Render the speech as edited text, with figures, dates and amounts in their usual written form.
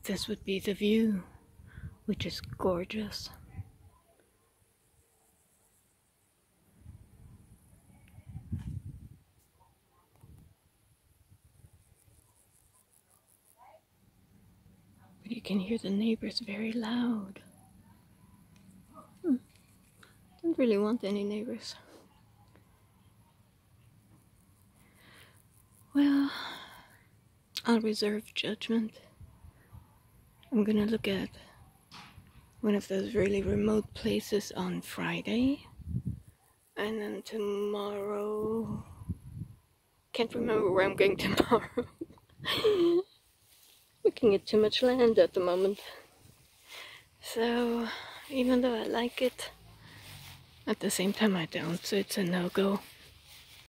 this would be the view, which is gorgeous. But you can hear the neighbors very loud. Don't really want any neighbors. Well, I'll reserve judgment. I'm gonna look at one of those really remote places on Friday. And then tomorrow... Can't remember where I'm going tomorrow. Looking at too much land at the moment. So, even though I like it, at the same time I don't, so it's a no-go.